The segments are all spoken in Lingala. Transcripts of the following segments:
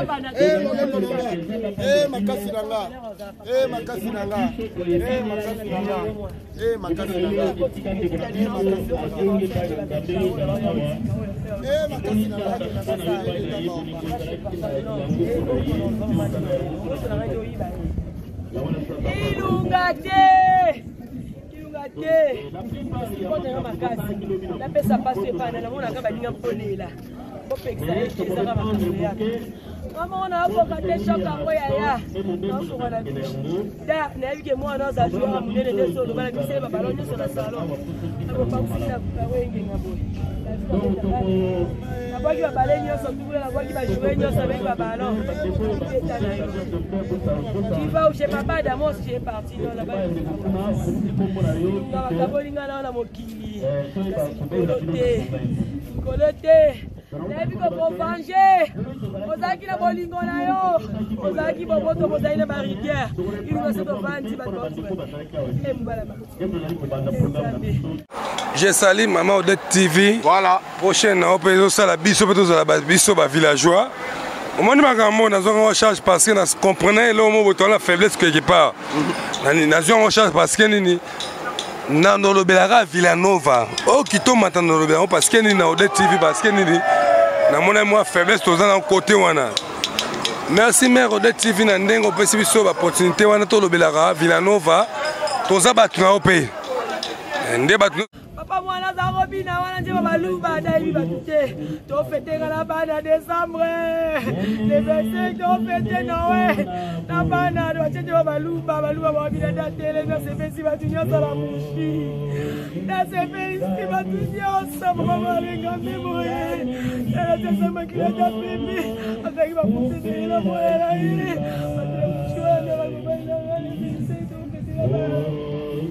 makasi nanga. Makasi nanga. Makasi nanga. Makasi nanga. La pesa passe pas na mona ka baninga polela ko pekisa eza ka makasya mama ona avoka te choka ngoya ya na ko na da na yike mwana za joueur munene de solo bala bise ba ballon sur la salon ko pa kusina ko wengi ngabo na baki ba ballon nyoso tubula na baki ba joueur nyoso avec ba ballon tu vas où chez papa d'amos j'ai parti non là-bas na bolinga na mokili kolote Nebi ko pour venger. Ozaki na bolingo na yo. Ozaki boboto bozali na barrière. Il va se vendre bato. Je salue Maman Odette TV. Voilà. Prochaine on peut ça la biso peut la base biso ba villageois. Au moins makambo na zonga recharge parce que na comprenez là au moment où la faiblesse quelque part. Na zonga recharge parce que nini Nando Lobelara Villanova. Oh, qui tombe maintenant dans Lobelara parce que ni na Odette TV parce que ni na mon faiblesse tous en côté wana. Merci mère Odette TV na ndengo pesi biso ba opportunité wana to Lobelara Villanova. Tous abatu na opé. Ndé batu. Papa mwana za robina wana nje baluba na ibi batute. To fêter la bana décembre. Le 25 to fêter Noël. Na bana do tete baluba ba bina da télé na se fesi batunya sala mushi. Na se fesi batunya sala ba lenga memoire. Na te sama kila da bébé. Avec ba pousse de la moelle yi. Chouan na ba bana ni se to fêter la bana.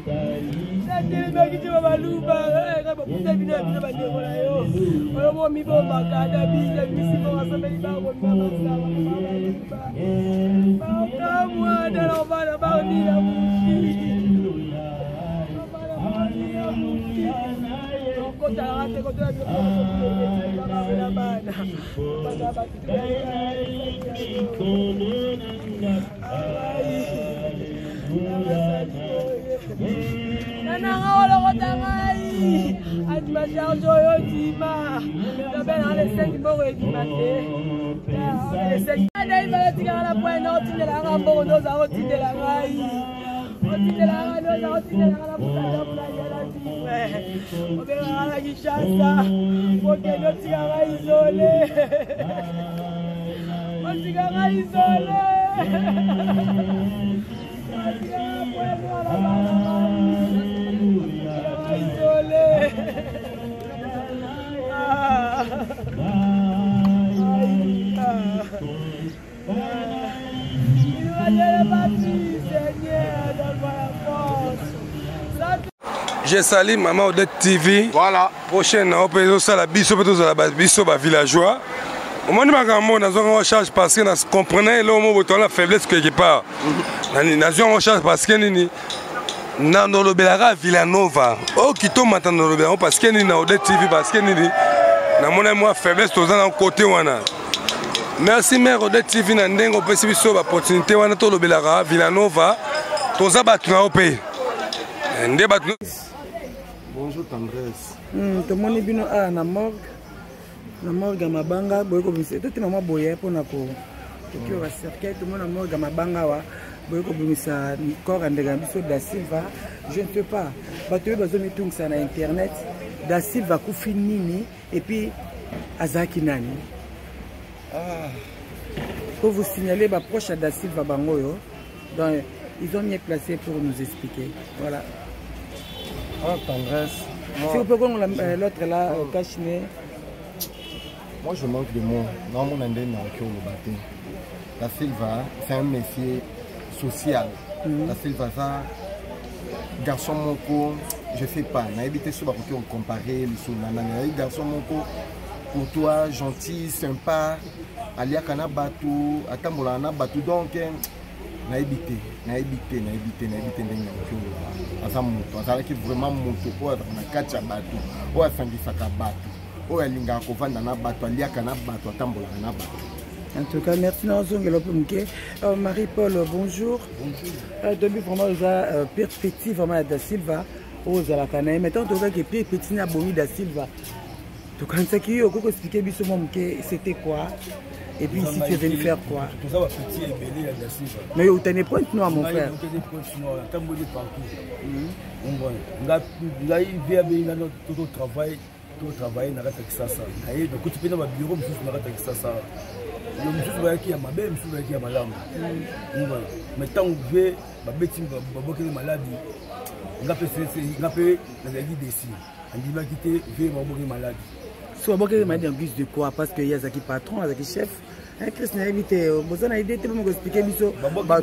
Je salue Maman Odette TV. Voilà. Prochaine on peut ça la biso peut la base biso ba villageois. Au moins makambo na zonga recharge parce que na comprenez là au moment où la faiblesse quelque part. Na zonga recharge parce que nini Nando Lobelara Villanova. Oh qui tombe maintenant dans Lobelara parce que ni na Odette TV parce que nini na mon faiblesse tous en côté wana. Merci mère Odette TV na ndengo pesi biso ba opportunité wana to Lobelara Villanova. Tous abatu na opé. Ndé batu. Bonjour tendresse. Tout le monde est venu à la morgue. La morgue à Mabanga. Tout le monde est boyé pour la cour. Tout le monde est cercueil. Tout le monde est morgue à Mabanga. Boyko bimisa corps andegambiso da Silva. Je ne sais pas. Bateau bazomi tung ça na internet. Da Silva kufi nini et puis Azaki nani. Pour vous signaler ba proche à da Silva bangoyo. Donc ils ont mieux placé pour nous expliquer. Voilà. Ah, tendresse. Si vous pouvez l'autre là, Kachine. Moi, je manque de mots. Non, mon andé n'a aucun bâti. La Silva, c'est un métier social. La Silva, ça, garçon moko, je sais pas. N'a évité sur on comparer les sous nana. Garçon moko, pour toi, gentil, sympa. Alia kana batu, atambola na batu donc. Na évité ndenge asa moto azalaki vraiment moto oyo na kati ya bato oyo asangisaka bato oyo alingaka kovanda na bato aliaka na bato atambolaka na bato En tout cas, merci. Marie-Paul, bonjour. Bonjour. Depuis vraiment, Pierre Petit, vraiment, da Silva, aux Alakanaï. Maintenant, tu vois que Pierre Petit n'a bomi da Silva. Tu quand ça qui est, expliquer c'était quoi? Et puis ici, tu es venu faire quoi? Tout ça va petit et belé da Silva. Mais tu as des points noirs, mon frère. Tu as des points noirs, tu as des points partout. On a eu tout travail. Travailler dans la Texasa. Et donc, tu peux dans le bureau, je suis dans la Texasa. Je suis qui a ma belle, je suis qui a ma lame. Mais tant que je vais, ma bêtise, je vais maladie. On a fait la vie d'ici. On dit va quitter, je vais avoir maladie. Soit bon que maladie en plus de quoi? Parce qu'il y a Zaki patron, Zaki chef. Christ n'a évité. Vous avez idée, tu peux m'expliquer biso.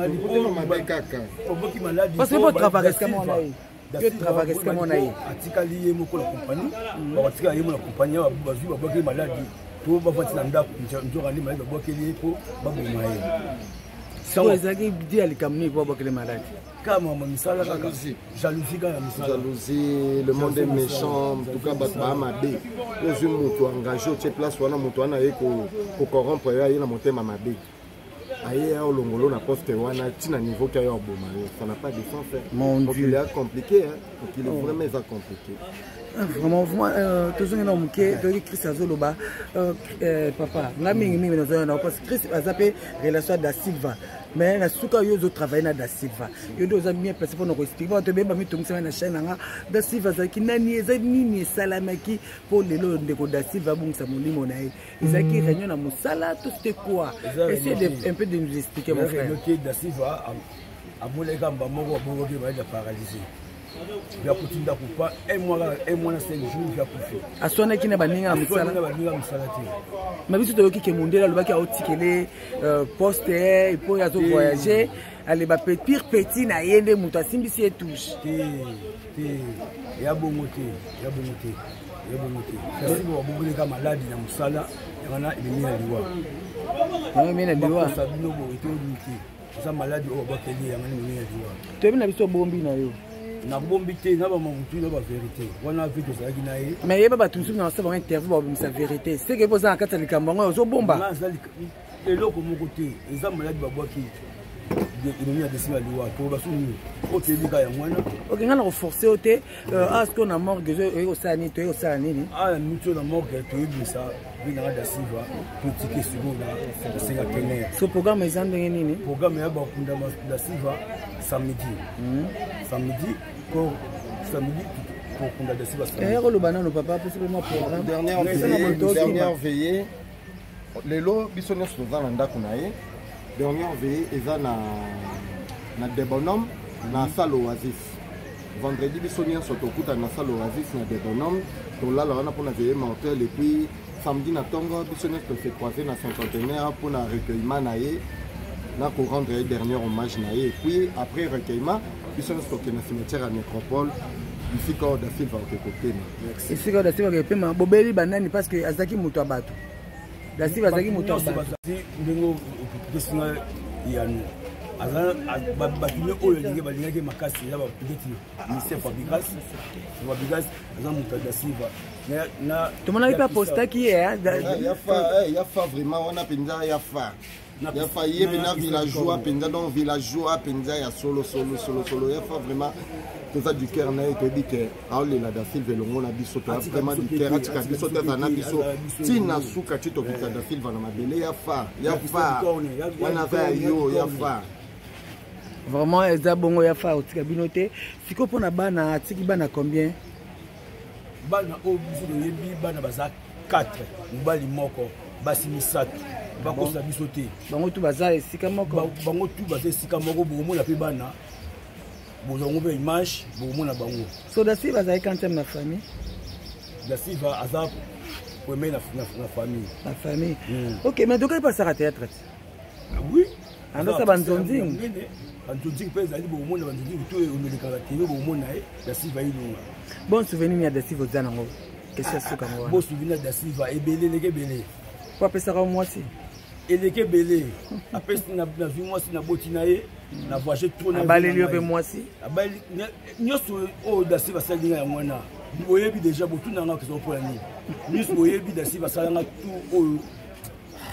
Parce que votre travail est comme on a eu. Que travaille ce que mon aïe. Atikali moko la compagnie. Atika yemo la compagnie bazu babaki maladie. To ba fatina ndako njora ni maladie babaki lipo babu maye. So ezaki di alikamni kwa babaki maladie. Kama misala kaka jalousie kaka misala. Jalousie, le monde est méchant, en tout cas ba mabe. Les hommes moto engagé au place wana moto wana yeko ko corrompre ya na motema mabe. Aïe, au Longolo, na poste wana, tu n'as niveau qu'il y a au Bomayo. Ça n'a pas de sens. Donc il est compliqué, hein. Donc il est vraiment compliqué. Vraiment, toujours un homme qui est Chris Azoloba, papa. On a mis une parce que Chris a zappé relation da Silva. Mais na suka yozo travailler na da Silva. Yodo za bien placé pour nous expliquer. On te beba mi tumisa na chaîne nga da Silva za kinani ezani salamaki pour les lots de da Silva bungsa molimo na ye. Ezaki réunion na musala tout c'était quoi? Essayez un peu de nous expliquer mon frère. Da Silva a moleka mbamoko bongo ke ba paralysé. Il a continué à couper un mois na 5 jours il a coupé. A sona kina baninga musala. Mais biso to ki mondela lobaki a otikele poste et pour ya zo voyager aller ba pire petit na yende muto asimbisi et touche. Ya bongote. Kasi bo bobule ka maladi na musala yana ibimia liwa. Non mais na liwa. Ça bino bo ito ça maladie o bakeli yana ibimia liwa. To bina biso bombi na yo. Na bombi te na ba mamutu na ba vérité wana vite ça ki na ye mais yeba ba tunsu na savoir interview ba sa vérité c'est que posa en katali kambango zo bomba na zali eloko moko te eza maladi ba boki il y a des signes liwa to ba sunu o te bika ya mwana ok ngana ko forcer ote est-ce qu'on a morgue au sani to au sani ni mutu na morgue to ibisa bina da Silva to tike seconda c'est la teneur ce programme est en nini programme ya ba kunda da Silva samedi pour kunda da Silva samedi le banano papa possiblement programme dernière veillée les lots bisonne sur dans ndako na ye dernière veillée eza na Debonhomme na salle Oasis vendredi bisonne sur tokuta na salle Oasis na Debonhomme to là on a pour na veillée mortel et puis samedi na tongo bisonne se croiser na cinquantenaire pour na recueillement na ye na pour rendre dernier hommage na ye et puis après recueillement bisonne stocké na cimetière à Nécropole ici corps da Silva au côté merci ici corps da Silva ke pema bobeli banani parce que azaki muto abato da Silva azaki muto abato ndingo kusinga yanu azana bakime oyo linge balingaki makasi ya ba petit ministère Fabigas azana muto da Silva na tout le monde a posté qui est ya fa vraiment on a penza ya fa yé bena villageois penza donc villageois penza ya solo ya fa vraiment tout ça du cœur na to dit que aolela da Silva longo na biso to vraiment du cœur atika biso ta na biso tina suka tito vita da Silva na mabele ya fa wana va yo ya fa vraiment eza bongo ya fa otika binote siko pona bana atiki bana combien bana o biso de yebi bana baza 4 mobali moko basi misatu bakosa biso te bango tu baza esika moko bango tu baza esika moko bomona pe bana bozongo pe image bomona bango so da Silva baza quantième na famille da Silva aza premier na famille ok mais donc il passe à théâtre oui ando sa banzonzing banzonzing pe ezali bomona banzonzing to omeleka la télé bomona da Silva ilunga bon souvenir ya da Silva zanango question suka ngo bon souvenir da Silva ebele leke bele quoi pesa ka moi si eleke bele apesi na vie moi si na botina ye na voyage trop na baleli yo pe moi si abali nyoso o da Silva salinga ya mwana oyebi déjà botuna nga keso pour la nuit nyuso oyebi da Silva salanga tout o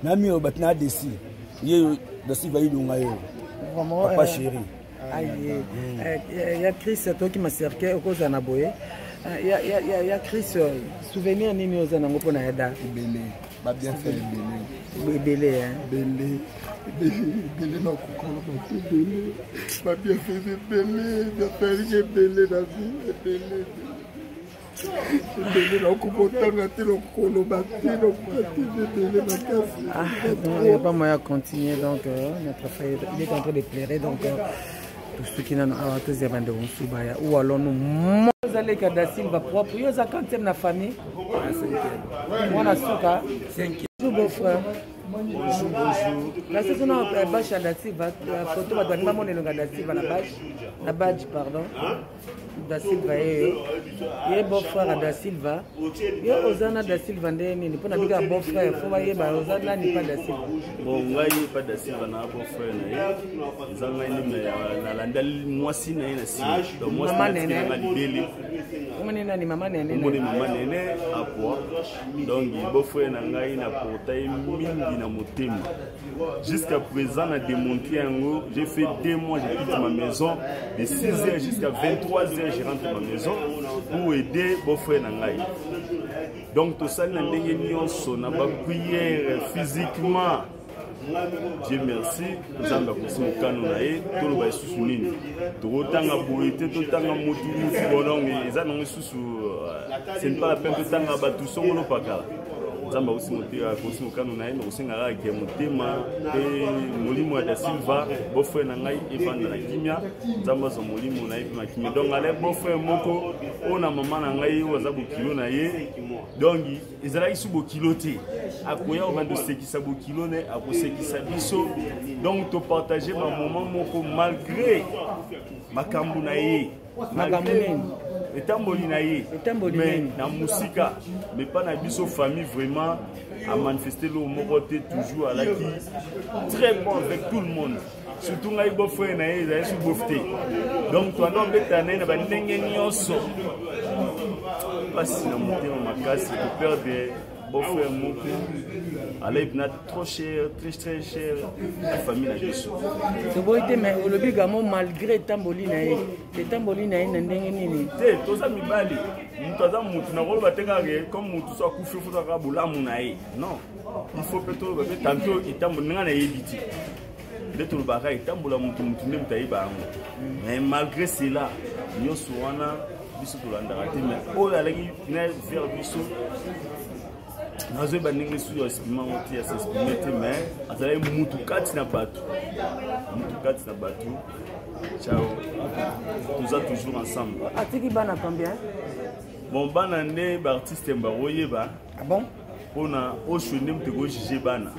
Nami au batna desi. Yé desi va y donner. Papa chéri. Il y a Chris, toi qui m'a cerqué au cause d'un aboyé. Il y a Chris, souvenir ni nous en avons pour Naïda. Belé, va bien faire Belé. Belé, hein. Belé, non, Belé. Va bien faire Belé, va faire Belé la vie, Belé. Il n'y a pas moyen de continuer, donc notre frère il est en train de pleurer, donc tous ceux qui n'ont pas tous les bandes ou alors nous allez garder Silva propre, il y a 50e la famille, on a souka, 5e beau-frère. Bonjour. La saison a bâche à la Silva, la photo va donner maman de la Silva, la badge, pardon. Da Silva ye beau-frère Da Silva ye ozana Da Silva ndeni ni pona bika beau-frère faut ye ba ozana ni pas Da Silva bon ngai pas Da Silva na beau-frère na ye zanga ni na landal mwasi na ye na si donc mwasi na libele comment ni maman nene ngoni maman nene apo donc beau-frère na ngai na portail mingi na motema jusqu'à présent na démonté yango j'ai fait 2 mois j'ai quitté ma maison de 6h jusqu'à 23h je rentre à ma maison pour aider beau-frère Nangai. Donc tout ça, n'a pas prière physiquement. Dieu merci, nous avons aussi mon canon naé, tout le monde sous nini. Tout autant à boiter, tout autant à motiver, et ça non sous, c'est pas la peine de temps à battre son ou pas car. Zamba aussi monter à aussi mon canon naé, mais aussi ngara qui est monté ma et molimo Da Silva, beau-frère Nangai et vendre la kimia. Zamba son molimo naé ma kimia. Donc allez beau-frère moko, on a maman Nangai ou azabu kilo naé. Donc ils allaient sous beau kiloté. À quoi on va de ce qui s'abou kilo né, à quoi ce qui s'abisso. Donc tu partager ma maman moko malgré ma kambunaé. Mais dans musica, mais pas dans biso famille vraiment à manifester le moroté toujours à la qui très bon avec tout le monde. Surtout les beaux-frères naïs, ils sont beauftés. Donc toi non bête naïs, n'as n'engagé nyonso. Pas si na monter ma casse, tu perds des beaux-frères mon allez venir trop cher, très cher la famille la biso. C'est beau été mais le bigamo malgré tamboli naïs, les tamboli naïs n'engagé ni. T'es tous amis bali. Mutaza mutu na rolo batekage comme mutu so akufi futa ka bulamu naïs. Non. Il faut plutôt que tantôt itambo nga na yebiti. De tout le bagage itambo la mutu ne mutayiba ngo. Mais malgré cela, nyoso wana biso tolandaka te mais oyo alaki na vers biso nazo baningi su yo exprimer oti ya s'exprimer te mais azali mutu kati na bato ciao nous sommes toujours ensemble. Atiki bana combien? Bon bana ne ba artiste mbaroyeba. Ah bon? Pona oshone mtego jije bana.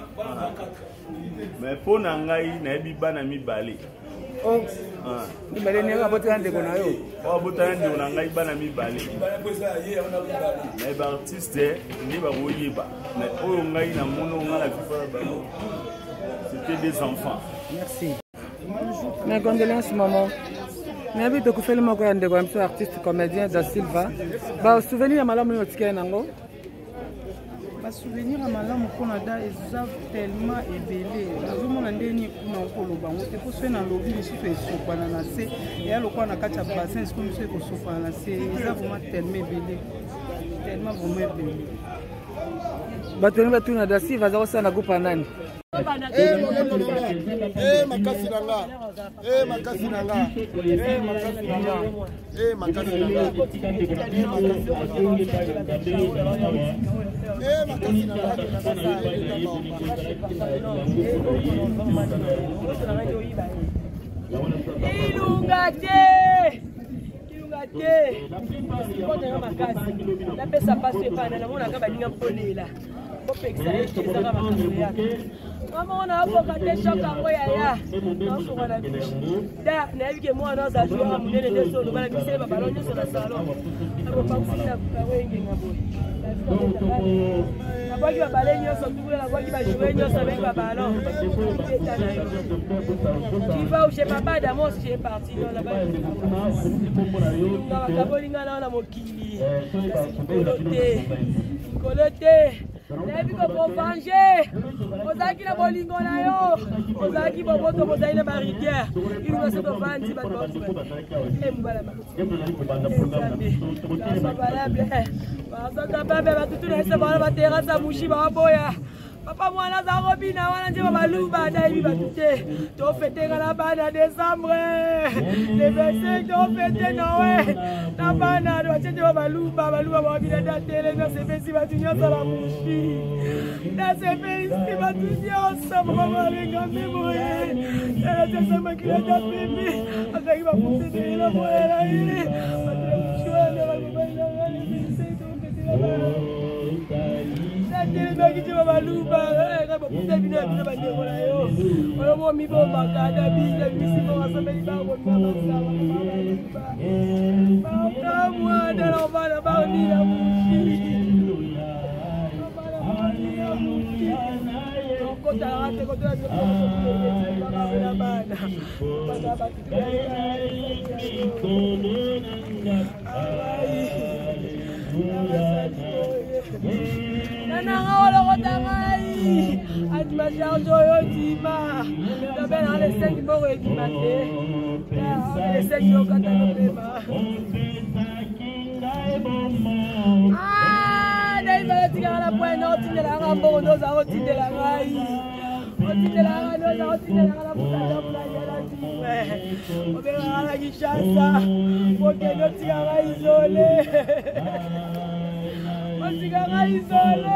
Mais pona ngai na yebi bana mibale. Oh, ni balé ni ka boté ande kona yo. Oh boté ande kona ngai bana mibale. Mais ba artiste ni ba royeba. Mais oyo ngai na mono ngala fifa ba. C'était des enfants. Merci. Mes condoléances maman. Mais abi to kufeli moko ya ndeko mso artiste comédien Da Silva. Ba souvenir ya malamu yo tikaya nango. Ba souvenir ya malamu kona da eza tellement ebelé. Nazomona ndeni kuna okoloba ngo te poso na lobi misusu esopana na se ya lokwa na kati ya bassin est-ce que misusu ekosopana na se eza vraiment tellement ebelé. Tellement vraiment ebelé. Batoni batuna Da Silva za kosana kupa nani? Makasi nanga. Makasi nanga. Maman, on a encore des chocs à Royaya. Non, sur la biche. Là, on a vu que moi, on a joué à monnaie de sol. On va la glisser, on va ballonner sur la salon. On va pas aussi la boucle. La voix qui va balayer, la voix qui va jouer, avec la ballon. Tu vas où chez papa d'Amos, j'ai parti. Non, là-bas. Non, la bolinga, là, on a mon kili. Coloté. nayebi koprofanje ozalaki na bolingo na yo ozalaki boboto bozali na bariguere ilunga se tovandi bato mobala basokapabe batutu na ese bana baterasa mushi baboya papa mwana za robina wana nje baluba nayebi batu te tofetenga na bana décembre le 25 tofete noe na bana twacete baluba babina na tele na sepesi batu nyonso na mushi na sepesi batu nyonso mama balenga meboye na tesama kila ta pepe akaki baputela moela ile batu mushi wana balubana wale bise tofete na bana baki te baluba baputa bino ya bino bandeko na yo oyo bomi bombakada bina bisimo basomeli bakamwana na bana baonila mushi okotalaka te kotola bana Nana olokota ngai adima charge oyo dima tobe na le 5 boro edima te le 5 yokata nopema nayiba otikaka na poene otindelanga mbongo ndoza otindela ngai otindelanga ndoza otindelanga na mutatamulanyala dime obengaka na kishasa okende otikaka isole otikaka isole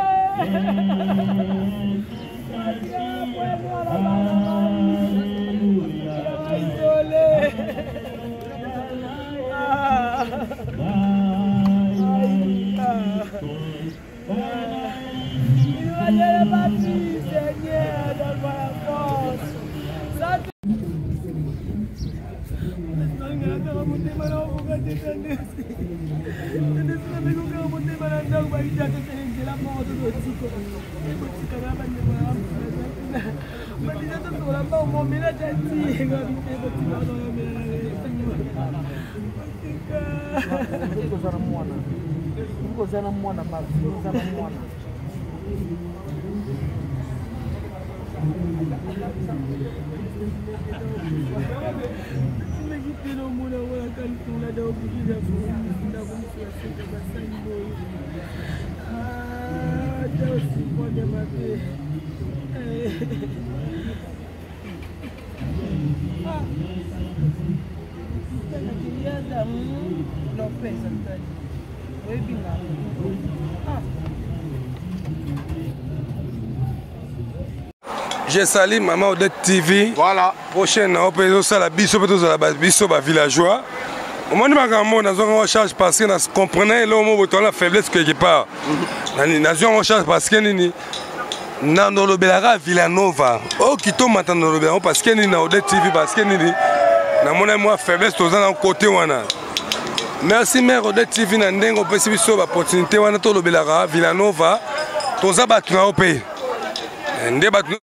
Je salue Maman Odette TV. Voilà. Prochaine, on peut aussi la biso, villageois. Au moins, on a charge parce que nous comprenons la faiblesse quelque part. Nous avons charge parce que nous avons le Villanova. Oh, qui tombe maintenant le parce que nous avons Odette TV parce que nous avons une faiblesse aux côté. Merci, mère Odette TV. Nous avons une opportunité. Nous avons le Villanova. Nous avons un pays.